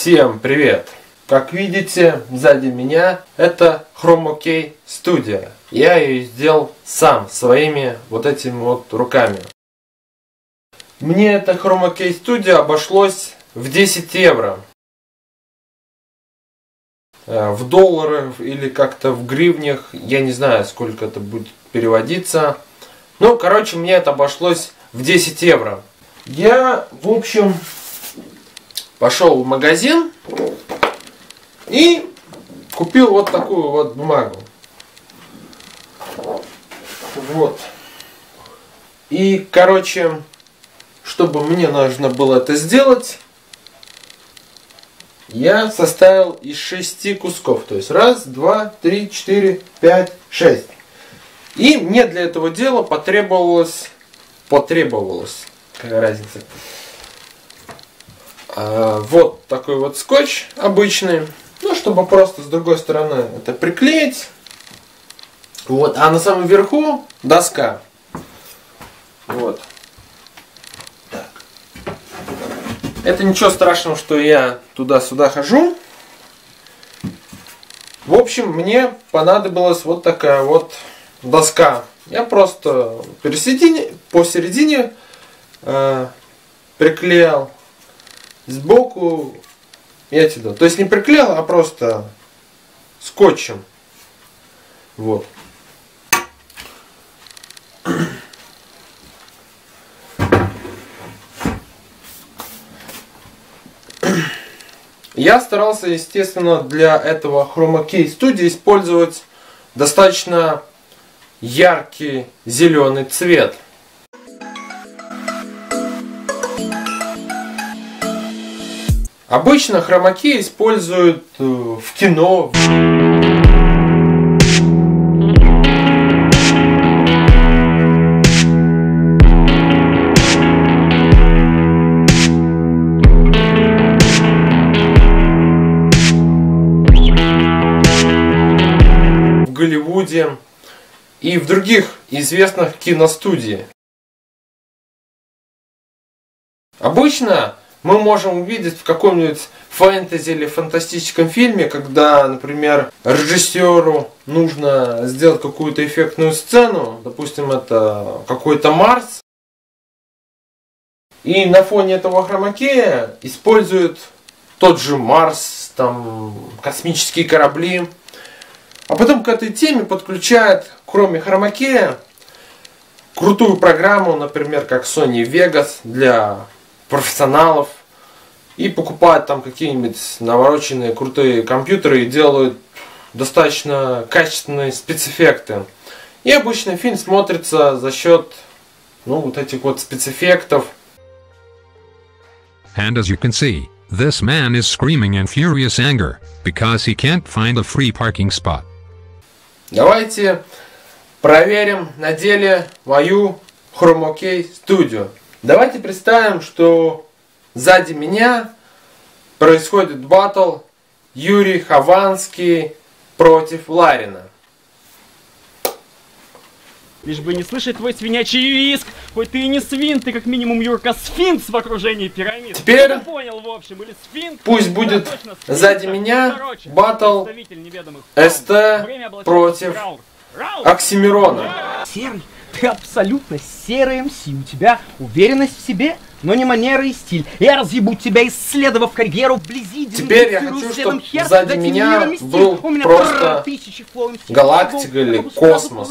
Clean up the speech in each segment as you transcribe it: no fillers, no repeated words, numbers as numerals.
Всем привет! Как видите, сзади меня это Chroma Key Studio. Я ее сделал сам, своими вот этими вот руками. Мне это Chroma Key Studio обошлось в 10 евро. В долларах или как-то в гривнях, я не знаю, сколько это будет переводиться. Ну, короче, мне это обошлось в 10 евро. Я, в общем, пошел в магазин и купил вот такую вот бумагу. Вот. И, короче, чтобы мне нужно было это сделать, я составил из 6 кусков. То есть 1, 2, 3, 4, 5, 6. И мне для этого дела потребовалось, какая разница, вот такой вот скотч обычный. Ну, чтобы просто с другой стороны это приклеить. Вот. А на самом верху доска. Вот. Так. Это ничего страшного, что я туда-сюда хожу. В общем, мне понадобилась вот такая вот доска. Я просто посередине приклеил. Сбоку эти, то есть не приклеил, а просто скотчем. Вот. Я старался, естественно, для этого Chroma Key Studio использовать достаточно яркий зеленый цвет. Обычно Chroma Key используют в кино, в Голливуде и в других известных киностудиях. Обычно мы можем увидеть в каком-нибудь фэнтези или фантастическом фильме, когда, например, режиссеру нужно сделать какую-то эффектную сцену, допустим, это какой-то Марс, и на фоне этого хромакея используют тот же Марс, там, космические корабли, а потом к этой теме подключают, кроме хромакея, крутую программу, например, как Sony Vegas для профессионалов, и покупают там какие-нибудь навороченные крутые компьютеры и делают достаточно качественные спецэффекты. И обычно фильм смотрится за счет, ну, вот этих вот спецэффектов. And as you can see, this man is screaming in furious anger because he can't find a free parking spot. Давайте проверим на деле мою Chroma Key Studio. Давайте представим, что сзади меня происходит батл Юрий Хованский против Ларина. Лишь бы не слышать твой свинячий визг, хоть ты и не свин, ты как минимум Юрка сфинкс в окружении пирамид. Теперь ты понял, в общем, или сфинкс, пусть будет сфинкс, сзади меня батл СТ против Оксимирона. Серый, ты абсолютно серый МС, у тебя уверенность в себе, но не манера и стиль. Я разъебу тебя, исследовав карьеру вблизи. Теперь я хочу, чтобы сзади меня был просто галактика или космос.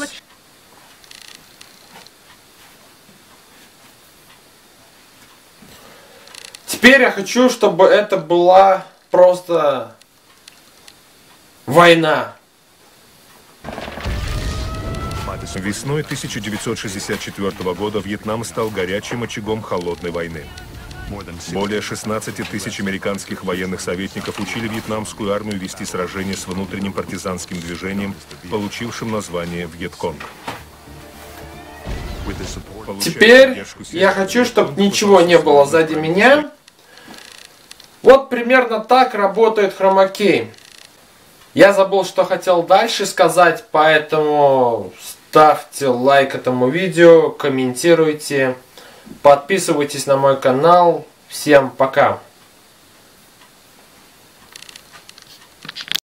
Теперь я хочу, чтобы это была просто война. Весной 1964 года Вьетнам стал горячим очагом холодной войны. Более 16 тысяч американских военных советников учили вьетнамскую армию вести сражения с внутренним партизанским движением, получившим название Вьетконг. Теперь я хочу, чтобы ничего не было сзади меня. Вот примерно так работает Chroma Key. Я забыл, что хотел дальше сказать, поэтому ставьте лайк этому видео, комментируйте, подписывайтесь на мой канал. Всем пока!